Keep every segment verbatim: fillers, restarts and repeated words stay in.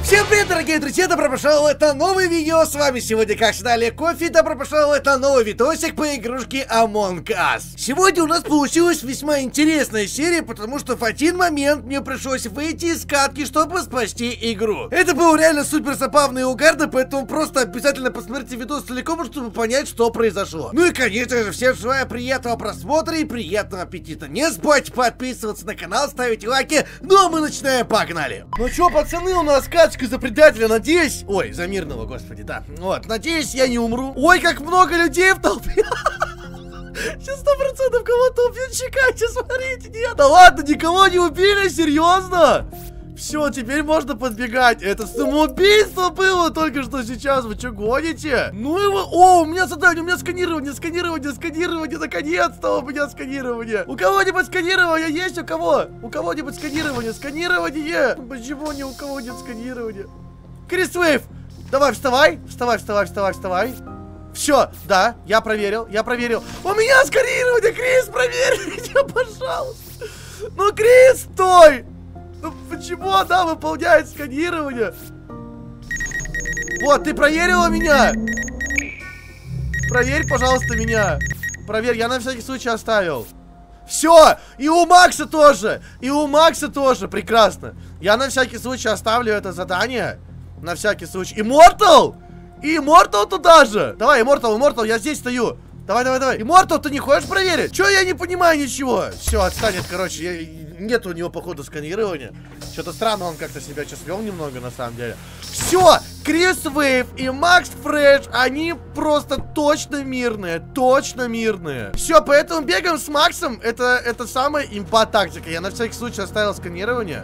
Всем привет, дорогие друзья, добро пожаловать на новое видео. С вами сегодня, как всегда, Олег Кофе. Добро пожаловать на новый видосик по игрушке Among Us. Сегодня у нас получилась весьма интересная серия, потому что в один момент мне пришлось выйти из катки, чтобы спасти игру. Это был реально супер забавный и угарно, поэтому просто обязательно посмотрите видос целиком, чтобы понять, что произошло. Ну и, конечно же, всем желаю приятного просмотра и приятного аппетита. Не забывайте подписываться на канал, ставить лайки. Ну а мы начинаем, погнали. Ну чё, пацаны, у нас катка за предателя, надеюсь... Ой, за мирного, господи, да. Вот, надеюсь, я не умру. Ой, как много людей в толпе. Сейчас сто процентов кого-то убьют, чекайте, смотрите, нет. Да ладно, никого не убили, серьезно? Все, теперь можно подбегать. Это самоубийство было только что сейчас. Вы что, гоните? Ну его... О, у меня задание, у меня сканирование, сканирование, сканирование. Наконец-то у меня сканирование. У кого-нибудь сканирование есть? У кого? У кого-нибудь сканирование? Сканирование. Почему ни у кого нет сканирования? Крис Вейв, давай, вставай. Вставай, вставай, вставай, вставай. Все, да, я проверил, я проверил. У меня сканирование, Крис, проверь меня, пожалуйста. Ну, Крис, стой. Ну почему она выполняет сканирование? Вот, ты проверила меня? Проверь, пожалуйста, меня. Проверь, я на всякий случай оставил. Все, и у Макса тоже. И у Макса тоже, прекрасно. Я на всякий случай оставлю это задание. На всякий случай. Immortal! И Immortal туда же. Давай, Immortal, Immortal, я здесь стою. Давай, давай, давай. Immortal, ты не хочешь проверить? Че, я не понимаю ничего. Все, отстанет, короче, я... Нет у него, походу, сканирования. Что-то странно, он как-то себя сейчас вел немного, на самом деле. Все, Крис Вейв и Макс Фреш, они просто точно мирные, точно мирные. Все, поэтому бегаем с Максом. Это, это самая импа-тактика. Я на всякий случай оставил сканирование.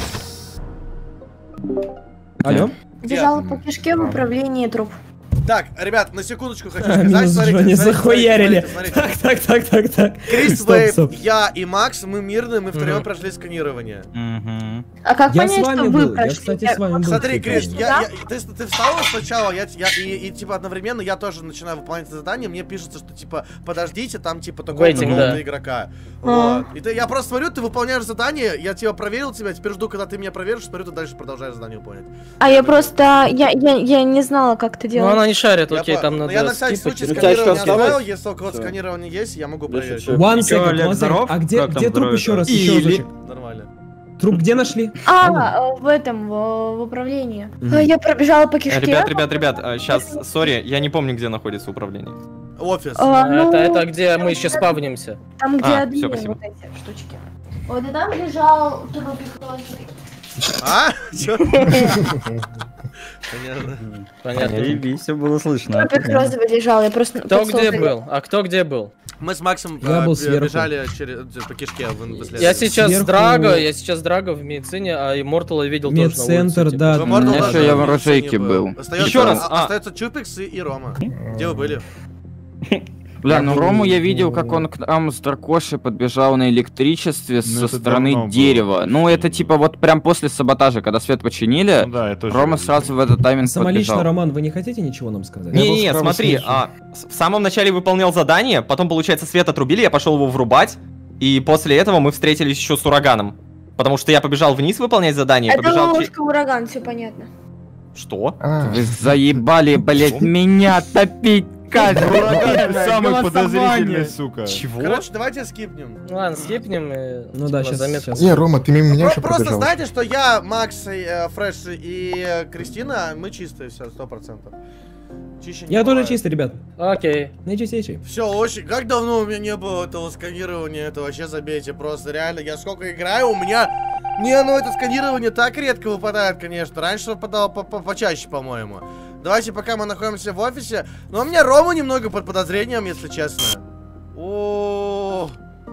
Алло? Бежала по кишке в управлении труп. Так, ребят, на секундочку хочу А, сказать, смотрите, они смотрите, захуярили. смотрите, Так, смотрите. так, так, так, так. Крис Стоп, Вейв, стоп. я и Макс, мы мирные, мы втроем Мгм. прошли сканирование. Угу. А как Я с понять, вами что вы был, я, прошли? кстати, с вами был. Смотри, кстати. Крис, я, я, ты, ты встала сначала, я, я и, и типа одновременно я тоже начинаю выполнять задание, мне пишется, что типа подождите, там типа такого Waiting, да. игрока. А. Вот. И ты, я просто смотрю, ты выполняешь задание, я типа проверил тебя, теперь жду, когда ты меня проверишь, смотрю, ты дальше продолжаешь задание выполнять. А я просто, я, я, я не знала, как это Ну делать. она не шарит, Я окей, по- там но надо я на всякий скипать. случай Ну, тебя сканирование что, осталось? оставил, если у кого-то Всё. сканирование есть, я могу Я проверить. шучу. One Чё, second, Олег, one second. здоров? А где, Как там где труп здоровье-то? еще раз? Или- Еще разочек. Нормально. Труп где нашли? А, в этом, в, в управлении. Мгм. А, Я пробежала по кишке. Ребят, ребят, ребят, сейчас, сори, я не помню, где находится управление. Офис. А, ну, Это, это где мы еще спавнимся. Там, где А, админы, всё, спасибо. вот эти штучки. Вот и там лежал трупик розовый. А? Чё? Понятно. Понятно. все было слышно. Трупик розовый лежал, я просто... Кто подсолнухом. где был? А кто где был? Мы с Максом Я э, был б- сверху. бежали через, по кишке в, в исследовании. Я сейчас Сверху- с Драго, я сейчас Драго в медицине, а Immortal видел тоже на Медцентр, улице, да. типа. В Immortal Я тоже ещё, я в в оружейке медицине был. Остается, Ещё раз, а- а. остается Чупикс и, и Рома. Где вы были? Бля, ну Рому я видел, как он к нам с Дракошей подбежал на электричестве со это стороны давно было. дерева. Ну это типа вот прям после саботажа, когда свет починили, Ну да, я тоже Рома видел. сразу в этот тайминг Самолично, подбежал. Роман, вы не хотите ничего нам сказать? Не-не-не, справа смотри, снизу. а, с- в самом начале выполнял задание, потом, получается, свет отрубили, я пошел его врубать, и после этого мы встретились еще с ураганом. Потому что я побежал вниз выполнять задание, Это побежал... че- ловушка ураган, все понятно. Что? Вы заебали, блять, меня топить каждый Ураган, ты день, самый голосование. подозрительный, сука. Чего? Короче, давайте скипнем. Ну ладно, скипнем и... Ну типа, да, на сейчас, заметку. сейчас. Не, Рома, ты мимо меня Про- еще просто пробежал. знаете, что я, Макс, и, э, Фреш и э, Кристина, мы чистые все, сто процентов. Чище не Я тоже бывает. чистый, ребят. Окей. Наичистейший. Все, очень. Как давно у меня не было этого сканирования, это вообще забейте. Просто реально, я сколько играю, у меня. Не, ну это сканирование так редко выпадает, конечно. Раньше выпадало по -по почаще, по-моему. Давайте, пока мы находимся в офисе. Но у меня Рома немного под подозрением, если честно. О,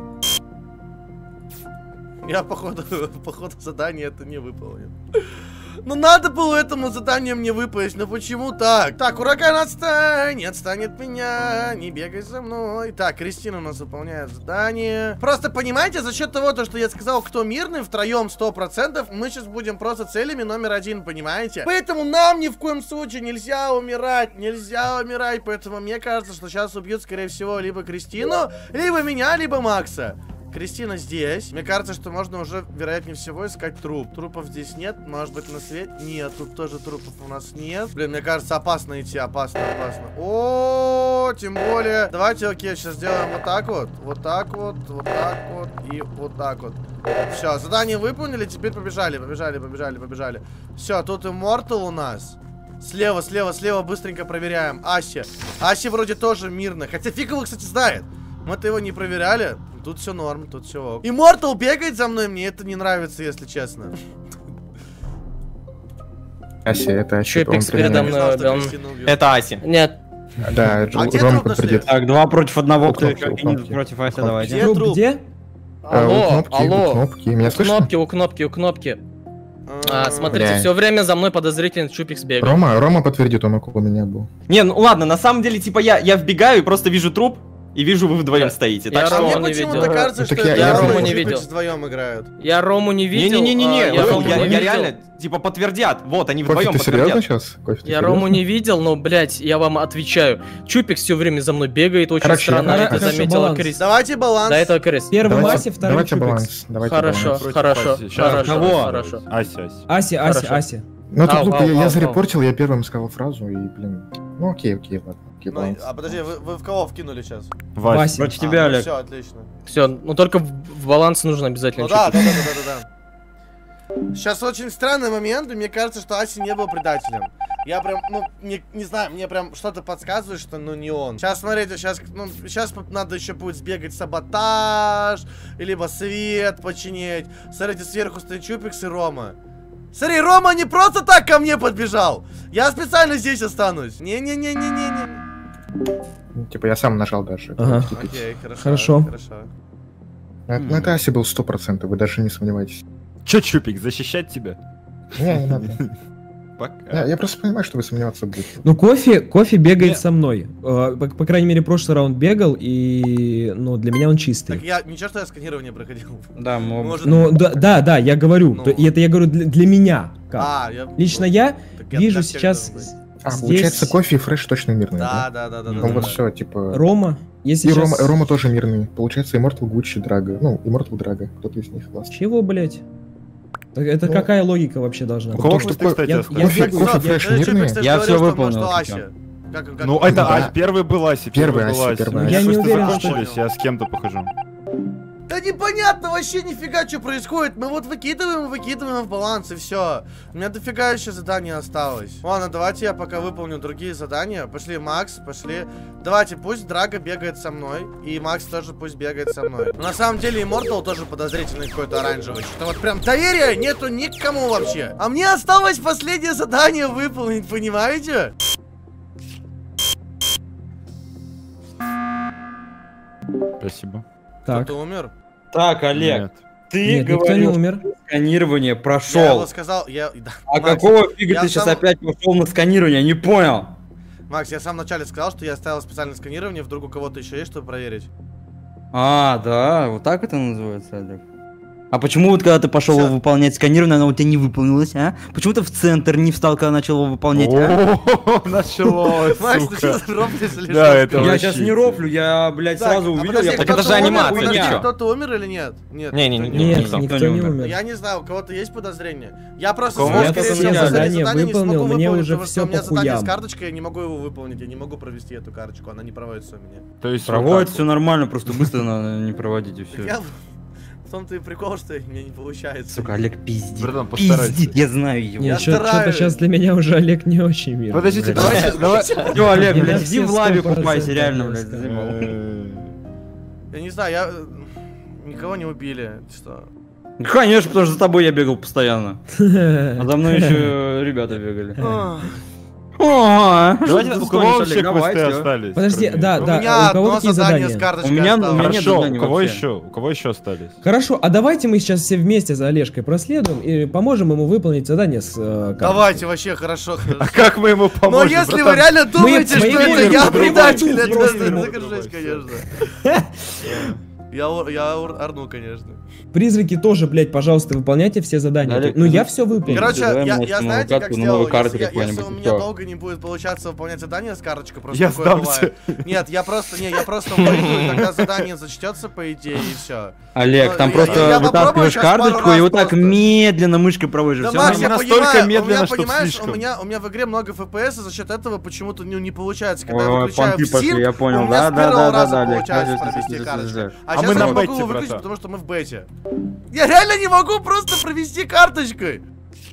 я походу, походу задание это не выполнил. Ну надо было этому заданию мне выпасть, но почему так? Так, ураган, отстань, не отстань от меня, не бегай за мной. Так, Кристина у нас выполняет задание. Просто понимаете, за счет того, то, что я сказал, кто мирный, втроем сто процентов, мы сейчас будем просто целями номер один, понимаете? Поэтому нам ни в коем случае нельзя умирать, нельзя умирать, поэтому мне кажется, что сейчас убьют, скорее всего, либо Кристину, либо меня, либо Макса. Кристина здесь. Мне кажется, что можно уже, вероятнее всего, искать труп. Трупов здесь нет. Может быть, на свет? Нет, тут тоже трупов у нас нет. Блин, мне кажется, опасно идти. Опасно, опасно. О, тем более. Давайте, окей, сейчас сделаем вот так вот. Вот так вот, вот так вот и вот так вот. Все, задание выполнили. Теперь побежали, побежали, побежали, побежали. Все, тут Immortal у нас. Слева, слева, слева быстренько проверяем. Аси. Аси вроде тоже мирно. Хотя фиг его, кстати, знает. Мы-то его не проверяли. Тут все норм, тут все ок. Immortal бегает за мной, мне это не нравится, если честно. Аси, это Аси. Чупикс передо мной убил. Это Аси. Нет. Да, А где Рома труп нашли? подтвердит. Так, два против одного, кто У кнопки, у кнопки. против Аси, У кнопки. давайте. Где Труп труп? где? А, у Алло, кнопки, у алло. кнопки. Меня У слышно? кнопки, у кнопки, у кнопки. А, смотрите, Бля. все время за мной подозрительный Чупикс бегает. Рома, Рома подтвердит, он около меня был. Не, ну ладно, на самом деле, типа, я, я вбегаю и просто вижу труп, и вижу, вы вдвоем стоите. Я Так А что... Рому мне не почему-то видел. кажется, Ну, так что я- это я Рома Рому и не Чупикс видел. вдвоем играют. Я Рому не видел. Не-не-не-не, а, я я, Рому я, не я видел. реально, типа, подтвердят. Вот, они Кофе, вдвоем ты серьезно подтвердят. сейчас? Кофе, ты Я серьезно? Рому не видел, но, блядь, я вам отвечаю. Чупикс все время за мной бегает, очень Хорошо, странно. хорошо, Это хорошо, заметила баланс. Крис. Давайте баланс. Да, это Крис. Первый Давайте- Аси, второй Давайте Чупикс. баланс. Давайте Хорошо, баланс. Против хорошо, Аси. Щас, хорошо, кого? хорошо. Ася, Ася. Аси, Аси, Хорошо. Аси. Ну, это Ау, глупо, ау, я, ау, я ау. зарепортил, я первым сказал фразу, и, блин... Ну, окей, окей, ладно. Окей, Ну, баланс. а подожди, вы, вы в кого вкинули сейчас? Вася. Вася. Против тебя, Олег. Все, отлично. Все, ну только в, в баланс нужно обязательно. Ну да, Чупикс. да, да, да, да, да. Сейчас очень странный момент, и мне кажется, что Аси не был предателем. Я прям, ну, не, не знаю, мне прям что-то подсказывает, что, ну, не он. Сейчас, смотрите, сейчас, ну, сейчас надо еще будет сбегать саботаж, либо свет починить. Смотрите, сверху стоит Чупикс и Рома. Смотри, Рома не просто так ко мне подбежал. Я специально здесь останусь. Не-не-не-не-не-не. Ну, типа, я сам нажал даже. Ага. Окей, хорошо. Хорошо. Хорошо. Это, ну, это Аси был сто процентов, вы даже не сомневайтесь. Че, Чупик, защищать тебя? Не, не надо. Пока. Я, я просто понимаю, что вы сомневаться будете. Ну, кофе, кофе бегает Не- со мной. Э, По, по крайней мере, прошлый раунд бегал, и, ну, для меня он Так чистый. я, ничего, что я сканирование проходил. Да, мы... Может, Ну, да, да, да, я говорю. Ну. То- И это я говорю для, для меня. Как? А, я... Лично я Так я вижу так сейчас как должен быть. А, здесь получается, кофе и фреш точно мирные, Да, да? да, да, да, да. Ну, да, вот да. все, типа... Рома. Если И сейчас... Рома, Рома тоже мирный. Получается, Immortal, Гуччи, Драга. Ну, Immortal, Драга. Кто-то из них классный. Чего, блядь? Так это Ну. какая логика вообще должна У быть? кого что кусты, ко- кстати, я- я остались? Кофе, бегаю, кофе, я- фреш Э, Чупикс, мирные. кстати, Я говорил, всё что, выполнил, может, типа. Ася. Как- как- Ну, как- это Да. а, первый был Аси, Первый первый был Аси, Аси. первый Ну, Аси. Я не кусты уверен, что- закончились, я с кем-то похожу. Да непонятно вообще нифига, что происходит. Мы вот выкидываем и выкидываем в баланс, и все. У меня дофига еще заданий осталось. Ладно, давайте я пока выполню другие задания. Пошли, Макс, пошли. Давайте, пусть Драга бегает со мной, и Макс тоже пусть бегает со мной. Но на самом деле Immortal тоже подозрительный какой-то оранжевый. Что вот прям доверия нету никому вообще. А мне осталось последнее задание выполнить, понимаете? Спасибо. Так. Кто-то умер? Так, Олег, Нет. ты Нет, никто не говорил, умер. что сканирование Я прошел. его сказал, я... да. А Макс, какого фига я ты сейчас сам- опять пошел на сканирование? Не понял. Макс, я в самом начале сказал, что я оставил специальное сканирование, вдруг у кого-то еще есть, чтобы проверить. А, да, вот так это называется, Олег. А почему вот когда ты пошел Всё. его выполнять сканирование, оно у тебя не выполнилось, а? Почему ты в центр не встал, когда начал его выполнять, а? О, началось, Макс, ты сука. что, рофлишь или Да, что? это Я вообще сейчас не пиздец. рофлю, я, блядь, Так, сразу а увидел, подожди, я Так кто-то это же умер? анимация, ты Подожди, чё? кто-то умер или нет? Нет. Не-не-не, никто Нет, никто. никто не не умер. умер. Я не знаю, у кого-то есть подозрения. Я просто Кого? свой, Я скорее только всего, меня задание задание не смогу выполнил, мне выполнить, уже потому что всё у меня по задание хуям. с карточкой, я не могу его выполнить, я не могу провести эту карточку, она не проводится у меня. То есть Проводит вот все нормально, просто быстро надо не проводить и все. Я... В том-то и прикол, что у меня не получается. Сука, Олег пиздит. Братан, постарайся. Пиздит, я знаю его. Я Нет, что-то стараюсь. сейчас для меня уже Олег не очень мир. Подождите, давайте, давай. Всё, Олег, Меня блядь, иди все в лаве сто процентов купайся, реально, я блядь, сказал. заебал. Э, Я не знаю, я... э, Никого не убили, что... Конечно, потому что за тобой я бегал постоянно. А за мной еще ребята бегали. Ах. О, Давайте, что у ты кого стонешь, вообще Олег? квесты Давайте, а. остались? Подожди, кроме да, этого? да. У меня а у кого одно какие задание задания? с карточкой У меня- у осталось. меня нет Хорошо, заданий у кого вообще. еще? У кого еще остались? Хорошо, а давайте мы сейчас все вместе за Олежкой проследуем и поможем ему выполнить задание с э, карточкой. Давайте, вообще, хорошо, А хорошо. как мы ему Но поможем? если вы братан? реально думаете, мы что ему это я подрубаем, предатель, подрубаем, это подрубаем, закажись, подрубаем, конечно. Я, ур- я ур- орну, конечно. Призраки тоже, блядь, пожалуйста, выполняйте все задания. Олег, ну, ты- я все выполнил. Короче, Давай я, мы я на знаете, карту, как на сделал, новую карту если, я- если какую-нибудь, у и меня всё. долго не будет получаться выполнять задание с карточкой, просто Я такое сдамся. бывает. Нет, я просто, не, я просто выйду, и тогда задание зачтется, по идее, и все. Олег, Ну, там я- просто я попробую вытаскиваешь щас пару карточку раз и вот так просто. медленно мышкой проводишь. Да, Всё Макс, я нормально. настолько понимаю, у медленно, меня, чтоб понимаешь, у слишком. меня, у меня в игре много эф пи эс, и за счет этого почему-то ну, не получается. Когда я Ой, выключаю понты в пошли, синк, я понял. у меня Да, с да, первого да, да, раза да, Олег, получается подожди, провести подожди, карточку. подожди. А, А сейчас мы я на не могу бете, его выключить, братан. потому что мы в бете. Я реально не могу просто провести карточкой.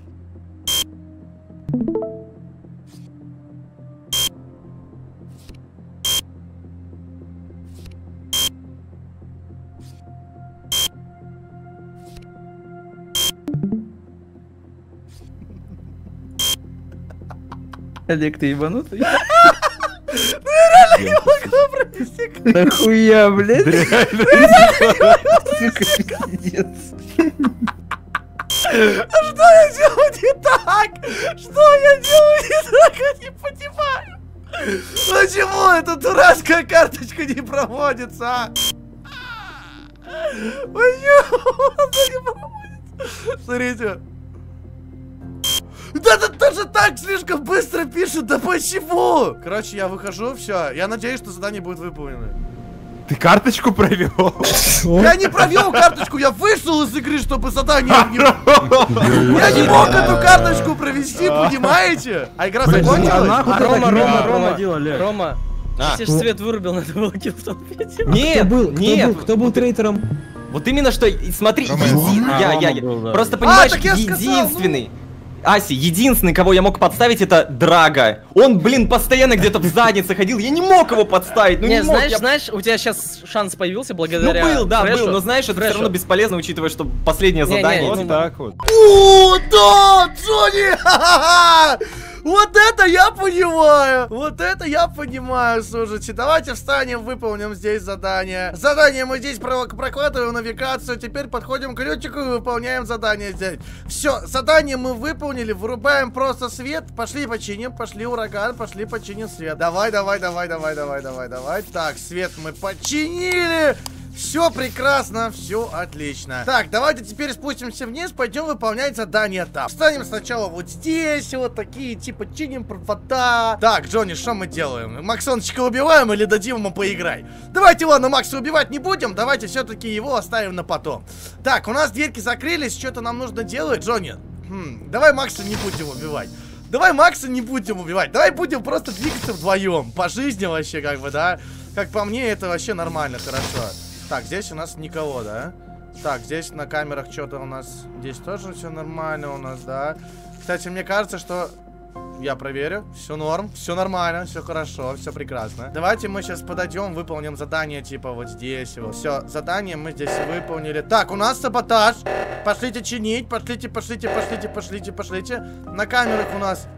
Олег, ты ебанутый? Не могу провести карточкой. Нахуя, блядь? Сука, пиздец. Что я делаю не так? Что я делаю не так? Я не понимаю. Почему эта дурацкая карточка не проводится? а? Почему она не проводится? Смотрите. Да это тоже так слишком быстро пишет, да почему? Короче, я выхожу, все. Я надеюсь, что задание будет выполнено. Ты карточку провел? Я не провел карточку, я вышел из игры, чтобы задание не... Я не мог эту карточку провести, понимаете? А игра А закончилась? нахуй ты Рома, так Рома, меня Рома, проводил, Олег? Рома, А. если ж свет вырубил, надо было киллстон пить. Нет, Кто был, кто нет. был, кто был трейтором? Вот именно что, и смотри, Рома, еди- А, я, я, Рома я- был, да. просто А, понимаешь, так я сказал, единственный, Аси, единственный, кого я мог подставить, это Драга. Он, блин, постоянно где-то в заднице ходил, я не мог его подставить, ну не, Не, мог, знаешь, я- знаешь, у тебя сейчас шанс появился Ну благодаря был, да, Фрешу. был, но знаешь, это все Фрешу. равно бесполезно, учитывая, что последнее Не, не, задание. ну, Вот так вот. О, да, Джонни! Ха-ха-ха! Вот это я понимаю! Вот это я понимаю, слушайте. Давайте встанем, выполним здесь задание. Задание мы здесь про- прокладываем навигацию. Теперь подходим к ключику и выполняем задание здесь. Все, задание мы выполнили. Вырубаем просто свет. Пошли починим, пошли ураган, пошли починим свет. Давай, давай, давай, давай, давай, давай, давай. Так, свет мы починили. Все прекрасно, все отлично. Так, давайте теперь спустимся вниз, пойдем выполнять задание там. Встанем сначала вот здесь, вот такие, типа, чиним провода. Так, Джонни, что мы делаем? Максончика убиваем или дадим ему поиграть? Давайте, ладно, Макса убивать не будем, давайте все-таки его оставим на потом. Так, у нас дверки закрылись, что-то нам нужно делать, Джонни. Хм, давай Макса не будем убивать. Давай Макса не будем убивать, давай будем просто двигаться вдвоем. По жизни вообще, как бы, да? Как по мне, это вообще нормально, хорошо. Так, здесь у нас никого, да? Так, здесь на камерах что-то у нас... Здесь тоже все нормально у нас, да? Кстати, мне кажется, что... Я проверю. Все норм, все нормально, все хорошо, все прекрасно. Давайте мы сейчас подойдем, выполним задание, типа, вот здесь его. Все, задание мы здесь выполнили. Так, у нас саботаж. Пошлите чинить, пошлите, пошлите, пошлите, пошлите, пошлите. На камерах у нас...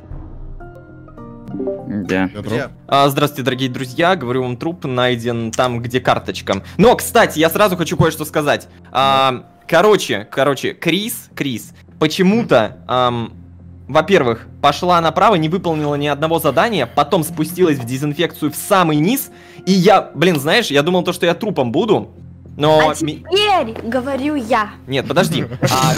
Да. Где? А, здравствуйте, дорогие друзья, говорю вам, труп найден там, где карточка. Но, кстати, я сразу хочу кое-что сказать. А, короче, короче, Крис, Крис, почему-то, ам, во-первых, пошла направо, не выполнила ни одного задания, потом спустилась в дезинфекцию в самый низ, и я, блин, знаешь, я думал то, что я трупом буду, но... А теперь говорю я. Нет, подожди. А,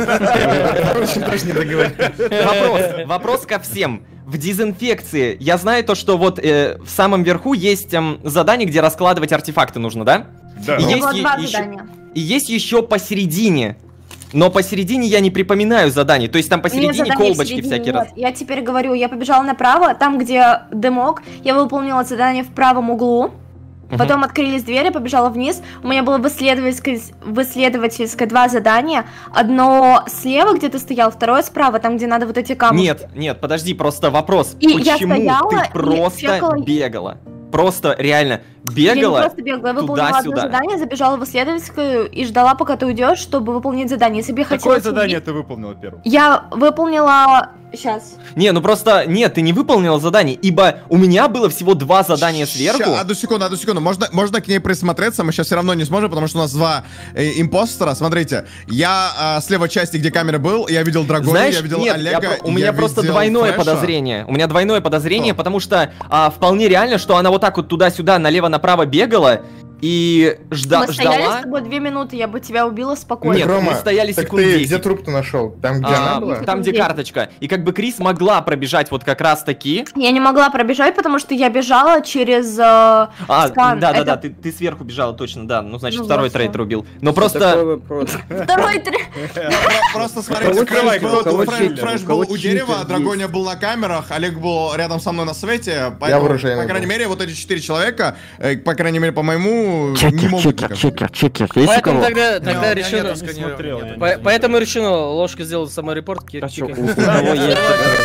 короче, вопрос, вопрос ко всем. В дезинфекции я знаю то, что вот э, в самом верху есть эм, задание, где раскладывать артефакты нужно, да? Да. И есть, Было е- два еще, задания. и есть еще посередине. Но посередине я не припоминаю заданий. То есть там Нет посередине задания в колбочки середине, всякие нет. раз. Я теперь говорю, я побежала направо, там, где дымок, я выполнила задание в правом углу. Мгм. Потом открылись двери, побежала вниз. У меня было в исследовательской, в исследовательской два задания. Одно слева, где ты стоял, второе справа, там, где надо вот эти камушки. Нет, нет, подожди, просто вопрос. И я Почему стояла ты и просто чекала- бегала? Просто реально Я не бегала? просто бегала, я выполнила одно туда-сюда. задание, забежала в исследовательскую и ждала, пока ты уйдешь, чтобы выполнить задание. Если бы я хотела... Какое задание убить- ты выполнила первым? Я выполнила... Сейчас. Не, ну просто, нет, ты не выполнила задание, ибо у меня было всего два задания сверху. Ща, одну секунду, одну секунду. Можно, можно к ней присмотреться, мы сейчас все равно не сможем, потому что у нас два э, импостера. Смотрите, я э, с левой части, где камера был, я видел Драгона, Знаешь, я видел нет, Олега, я про- у я меня просто видел двойное Флэша. подозрение. У меня двойное подозрение, Что? потому что а, вполне реально, что она вот так вот туда-сюда, налево-направо бегала. и жда Мы стояли ждала... с тобой две минуты, я бы тебя убила спокойно. Нет, Рома, мы стояли так секунд ты десять. где труп-то нашел? Там, где А, она была? там, где карточка. И как бы Крис могла пробежать вот как раз таки. Я не могла пробежать, потому что я бежала через э, А, скан. да, да, Это- да, ты, ты сверху бежала, точно, да. Ну, значит, Ну, второй вот трейдер всё. убил. Но просто... Второй три. Просто смотрите, Открывай, Фрэш был, кого Фрэш- читер, Фрэш у кого был у дерева, читер Драгоня был на камерах, Олег был рядом со мной на свете, поэтому, в оружейной по крайней был. мере, вот эти четыре человека, э, по крайней мере, по моему, не могут никак. чекер, чекер. Есть у Поэтому кого? тогда, Не, у тогда меня решено... нету сканирования, смотрел, нету. я не По- Поэтому решено ложка сделать саморепорт. Ки- А чё, чекай. у кого есть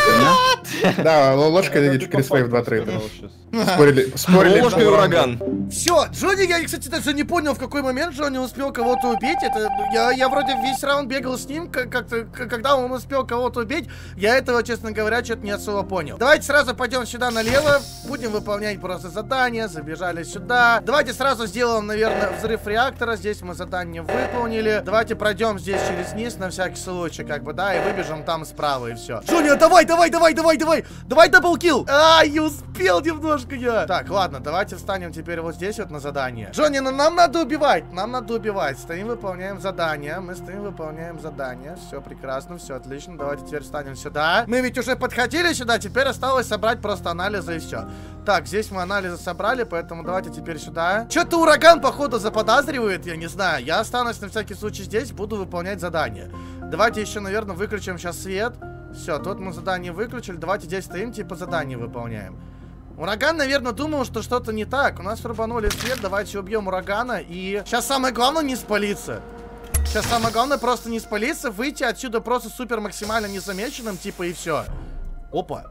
чекер? Да, ложка и Крислей в два трейдера. Спорили, спорили. Ложка и ураган. Все, Джонни, я, кстати, даже не понял, в какой момент Джонни успел кого-то убить. Это я, я вроде весь раунд бегал с ним, как- как-то, к- когда он успел кого-то убить, я этого, честно говоря, что-то не особо понял. Давайте сразу пойдем сюда налево, будем выполнять просто задания, забежали сюда. Давайте сразу сделаем, наверное, взрыв реактора. Здесь мы задание выполнили. Давайте пройдем здесь через низ на всякий случай, как бы, да, и выбежим там справа, и все. Джонни, давай, давай, давай, давай, давай, давай даблкил. А, не успел немножко я. Так, ладно, давайте встанем теперь вот здесь вот на задание. Джонни, ну нам надо убивать, нам надо убивать. Стоим, выполняем задание, мы стоим, выполняем задание. Все прекрасно, все отлично. Давайте теперь встанем сюда. Мы ведь уже подходили сюда, теперь осталось собрать просто анализы и все. Так, здесь мы анализы собрали, поэтому давайте теперь сюда. Что-то ураган, походу, заподозривает, я не знаю. Я останусь на всякий случай здесь, буду выполнять задание. Давайте еще, наверное, выключим сейчас свет. Все, тут мы задание выключили. Давайте здесь стоим, типа задание выполняем. Ураган, наверное, думал, что что-то не так. У нас рубанули свет, давайте убьем урагана. И сейчас самое главное не спалиться. Сейчас самое главное просто не спалиться, выйти отсюда просто супер максимально незамеченным, типа, и все. Опа.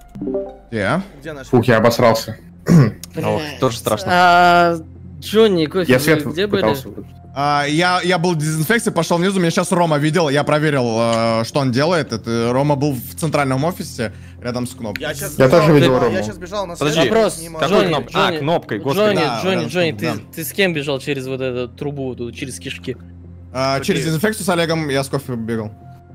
Yeah. Где наш? Фух, я обосрался. Ох, тоже страшно. А, Джонни, кофе, Я вы свет где были? пытался выключить. А, я, я был в дезинфекции, пошел внизу, меня сейчас Рома видел, я проверил, э, что он делает. Это Рома был в центральном офисе, рядом с кнопкой. Я, сейчас Я бежал, тоже видел я Рому. сейчас бежал на Подожди, свет, Вопрос. не могу. Какой Джонни, кноп- А, Джонни, кнопкой, господи. Джонни, Да, Джонни, рядом с Джонни, кнопкой, ты, ты с кем бежал через вот эту трубу, тут, через кишки? А, через Окей. дезинфекцию с Олегом я с кофе бегал.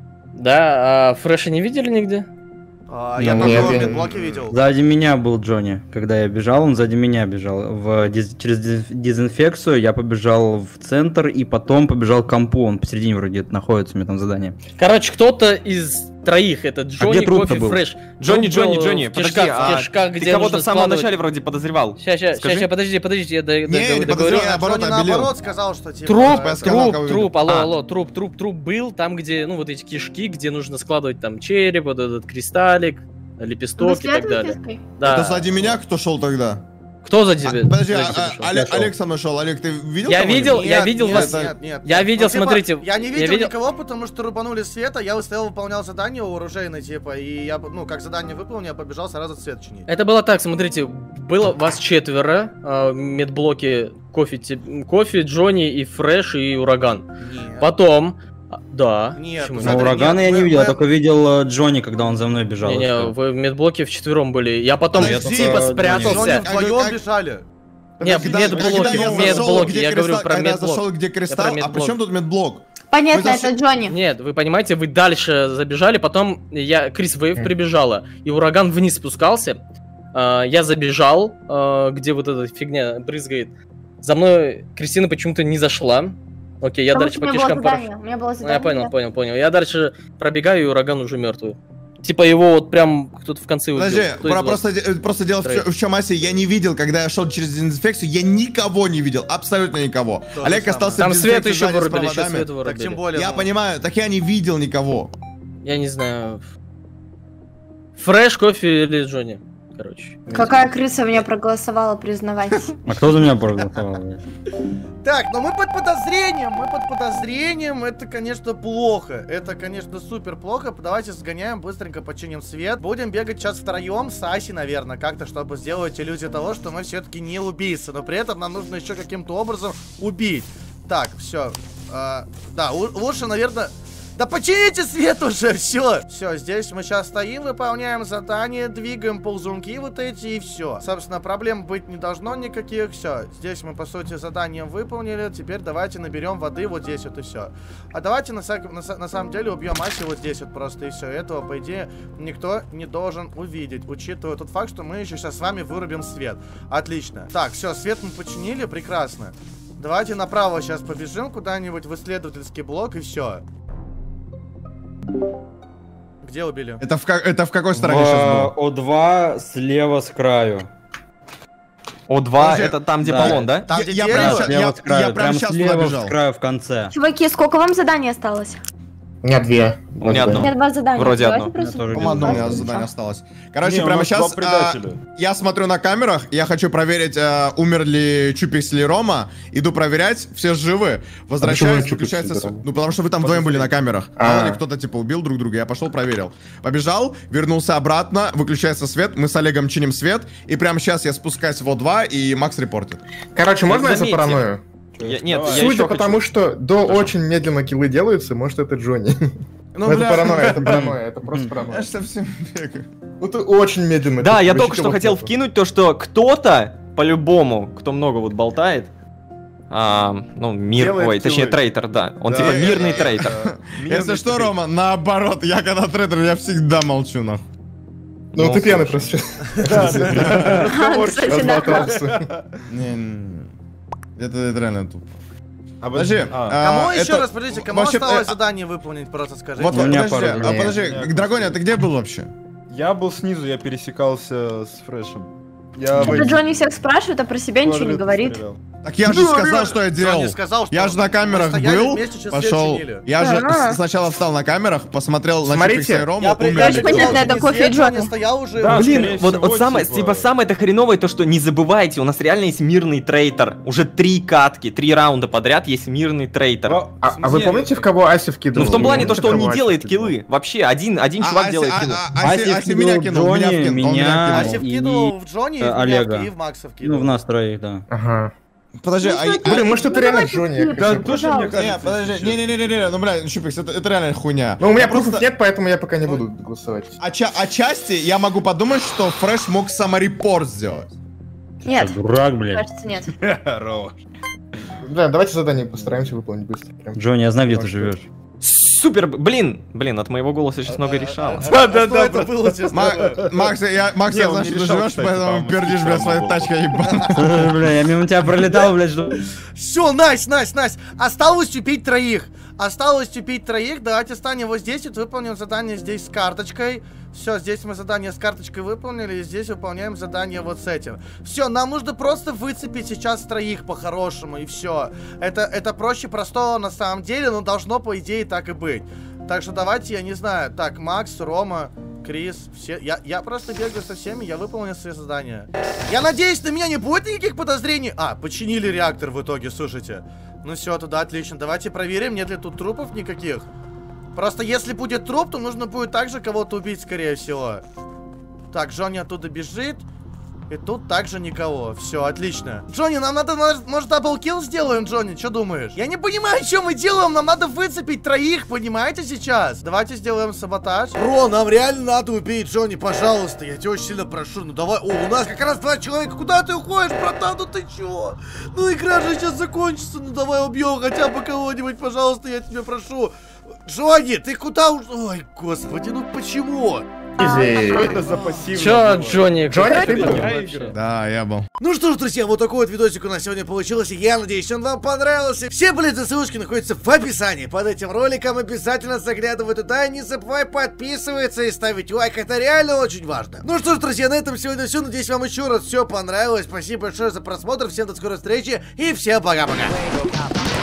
Да, а Фреша не видели нигде? А, я Ну, тоже нет, его в я- медблоке видел. Сзади меня был Джонни. Когда я бежал, он сзади меня бежал. В диз- через диз- дезинфекцию я побежал в центр и потом побежал к компу. Он посередине вроде находится, у меня там задание. Короче, кто-то из троих, это Джонни, где труп-то Кофе, был? Фреш. Джонни, Труп был Джонни, Джонни, в подожди, кишках, а в кишках, ты где кого-то нужно в самом складывать. начале вроде подозревал. Сейчас, сейчас, Скажи. сейчас, подожди, подожди, я до- Не, до- не договорю. подозревал, Джонни наоборот, обелил. наоборот сказал, что типа... Труп, Я сказал, труп, кого труп, видел. алло, А. алло, труп, труп, труп был там, где, ну, вот эти кишки, где нужно складывать там череп, вот этот кристаллик, лепесток и так далее. Выследовательской? Да. Это сзади меня кто шел тогда? Кто за А, тебя? подожди, за а- тебя а- шел? Олег, шел. Олег со мной шел. Олег, ты видел Я кого-нибудь? видел, я Нет, видел нет, вас. нет, нет. Я Ну, видел, типа, смотрите, Я не я видел, видел- никого, потому что рубанули света, я стоял, выполнял задание у оружейной, типа, и я, ну, как задание выполнил, я побежал сразу свет чинить. Это было так, смотрите, было вас четверо, а, медблоки кофе, те- кофе, Джонни и Фреш и Ураган. Нет. Потом, а, да. Нет, почему ну, нет? Но Смотри, урагана нет, я не мы- видел, я мы- только видел э, Джонни, когда он за мной бежал. и Не-не, всё. вы в медблоке вчетвером были. Я потом Подожди, типа Джонни спрятался. Джонни Как- вдвоем как- бежали. Не, в Когда- медблоке, когда в я зашел, медблоке, где я говорю кристалл- про когда я зашел, медблок. где кристалл, а медблок. при чем тут медблок? Понятно, Вы зашли- это Джонни. Нет, вы понимаете, вы дальше забежали, потом я, Крис Вейв Мгм. прибежала, и ураган вниз спускался. А, я забежал, а, где вот эта фигня брызгает. За мной Кристина почему-то не зашла. Окей, я Потому дальше что по у меня было кишкам задание, пора- у меня было Ну, задание. я понял, да. понял, понял. Я дальше пробегаю, и ураган уже мертвый. Типа его вот прям кто-то в конце убил. Подожди, Кто из про- вас? просто, де- просто дело в, Троих. чё- в чем, Ася, я не видел, когда я шел через дезинфекцию, я никого не видел, абсолютно никого. То же Олег самое. остался Там в свет дезинфекции еще сзади с вырубили, еще проводами. свет Так вырубили. тем более. Я ну, понимаю, так я не видел никого. Я не знаю. Фреш, кофе или Джонни? Короче. Какая крыса меня проголосовала, признавайте. А кто за меня проголосовал? Так, но мы под подозрением, мы под подозрением, это, конечно, плохо. Это, конечно, супер плохо. Давайте сгоняем, быстренько починим свет. Будем бегать сейчас втроем с Аси, наверное, как-то, чтобы сделать иллюзию того, что мы все-таки не убийцы. Но при этом нам нужно еще каким-то образом убить. Так, все. да, у- лучше, наверное... Да почините свет уже, все. Все, здесь мы сейчас стоим, выполняем задание, двигаем ползунки вот эти и все. Собственно, проблем быть не должно никаких. Все, здесь мы, по сути, задание выполнили. Теперь давайте наберем воды вот здесь вот и все. А давайте на, на, на самом деле убьем Аси вот здесь вот просто и все. Этого, по идее, никто не должен увидеть, учитывая тот факт, что мы еще сейчас с вами вырубим свет. Отлично. Так, все, свет мы починили, прекрасно. Давайте направо сейчас побежим куда-нибудь в исследовательский блок и все. Где убили? Это в, это в какой стороне сейчас было? О два слева с краю. О два Подожди. это там, где Да. Полон, да? Там, где Я, дерево? прям, ща- Слева я, с краю, я прям прям сейчас туда слева бежал. с краю в конце. Чуваки, сколько вам заданий осталось? У меня две. У меня одно. У меня два задания. Вроде Давайте одно. просто- Я тоже По-моему, одно у меня Давайте задание ничего. осталось. Короче, Не, у прямо нас сейчас два предателя. я смотрю на камерах, я хочу проверить, э, умер ли Чупикс или Рома. Иду проверять, все живы. Возвращаюсь, почему Чупикс выключается... или с- Рома? Ну, потому что вы там вдвоем были на камерах. А. Мало ли кто-то, типа, убил друг друга. Я пошел, проверил. Побежал, вернулся обратно, выключается свет, мы с Олегом чиним свет. И прямо сейчас я спускаюсь в О два, и Макс репортит. Короче, можно я Заметьте. запараною? Я- нет, я Судя еще по хочу- тому, что до очень медленно киллы делаются, может это Джонни. Ну, Ну, это бля. паранойя, это паранойя, это просто Я паранойя. ж совсем бегаю. Ну ты очень медленно. Да, ты я вообще только что вот хотел это. вкинуть то, что кто-то, по-любому, кто много вот болтает, а, ну, мир, Делает ой, точнее, киллы. трейтер, да. Он Да. типа Я- мирный я- трейтер. Если что, Рома, наоборот, я когда трейдер, я всегда молчу, нахуй. Ну Ну, ты пьяный слушай. просто сейчас. Кстати, да. Разболтался. Не-не-не. Это, это реально тупо. А Подожди. а, а, Кому еще это- раз, подождите, кому вообще, осталось э, задание выполнить, просто скажите. Вот, У меня подожди, пару а, дней. подожди, Нет. Драгоня, ты где был вообще? Я был снизу, я пересекался с Фрешем. Я Это Джонни всех спрашивает, а про себя ничего не говорит. Так я же сказал, что я делал. Джонни сказал, что Я же на камерах мы стояли был, вместе, сейчас пошел. свет чинили. Я же А. с- сначала встал на камерах, посмотрел на Смотрите, Чипикса и Рому, Я при- умерли. я же Понятно, сказал, это что кофе свет Джонни. стоял уже. Да, Блин, скорее вот, всего, вот самое, типа. типа, самое это хреновое то, что не забывайте, у нас реально есть мирный трейтер. Уже три катки, три раунда подряд есть мирный трейтер. А а вы помните, в кого Аси вкидывал? Ну, в том плане, то, что он не Аси делает вкидывал? киллы. Вообще, один, один А, чувак Аси- делает а- киллы. а- Аси- Аси Аси меня вкинул кинул, меня Джонни, вкинул, он меня- меня Аси кинул. И- вкидывал в Джонни, и э, в меня Олега. и в Макса Ну, вкидывал. в нас троих, да. Ага. Подожди, а... а- Блин, может это реально Джонни? я Да, хочу Да, тоже мне Пожалуйста. кажется. Не, подожди, не-не-не-не, ну, бля, Чупикс, это, это реально хуйня. Ну, у меня Я пруфов просто- нет, поэтому я пока не буду голосовать. Отча- Отчасти я могу подумать, что Фреш мог саморепорт сделать. Нет, Дурак, блин. кажется, нет. Хорош. Да, давайте задание постараемся выполнить быстро. прям. Джонни, я знаю, где ты Может, живешь. Супер, блин, блин, от моего голоса сейчас много решало. Да, да, да. Это было, честно. Ма- Макс, я, Макс, Не, я он знаю, не что ты решал, живешь, кстати, поэтому по-моему, пердишь, бля, своей был. тачкой, ебаной. Бля, я мимо тебя пролетал, блядь, что... Все, Настя, Настя, Настя. Осталось убить троих. Осталось убить троих. Давайте станем вот здесь. Вот выполним задание здесь с карточкой. Все, здесь мы задание с карточкой выполнили. И здесь выполняем задание вот с этим. Все, нам нужно просто выцепить сейчас троих по-хорошему. И все. Это, это проще простого на самом деле, но должно, по идее, так и быть. Так что давайте, я не знаю. Так, Макс, Рома, Крис, все. Я, я просто бегаю со всеми, я выполнил свои задания. Я надеюсь, на меня не будет никаких подозрений. А, починили реактор в итоге, слушайте. Ну все, туда отлично. Давайте проверим, нет ли тут трупов никаких. Просто если будет труп, то нужно будет также кого-то убить, скорее всего. Так, Джонни оттуда бежит. И тут также никого. Все, отлично. Джонни, нам надо, может, может, даблкилл сделаем, Джонни? Что думаешь? Я не понимаю, что мы делаем. Нам надо выцепить троих, понимаете, сейчас? Давайте сделаем саботаж. Бро, нам реально надо убить Джонни, пожалуйста. Я тебя очень сильно прошу. Ну давай. О, у нас как раз два человека. Куда ты уходишь, братан? Ну ты чё? Ну игра же сейчас закончится. Ну давай убьем хотя бы кого-нибудь, пожалуйста, я тебя прошу. Джонни, ты куда уж... Ой, господи, ну почему? Изи. Что это за пассивное Чё, было? Джонни? Джонни, какая ты ты был? вообще? Да, я был. Ну что ж, друзья, вот такой вот видосик у нас сегодня получился. Я надеюсь, он вам понравился. Все полезные ссылочки находятся в описании под этим роликом. Обязательно заглядывай туда. Не забывай подписываться и ставить лайк. Это реально очень важно. Ну что ж, друзья, на этом сегодня все. Надеюсь, вам еще раз все понравилось. Спасибо большое за просмотр. Всем до скорой встречи и всем пока-пока.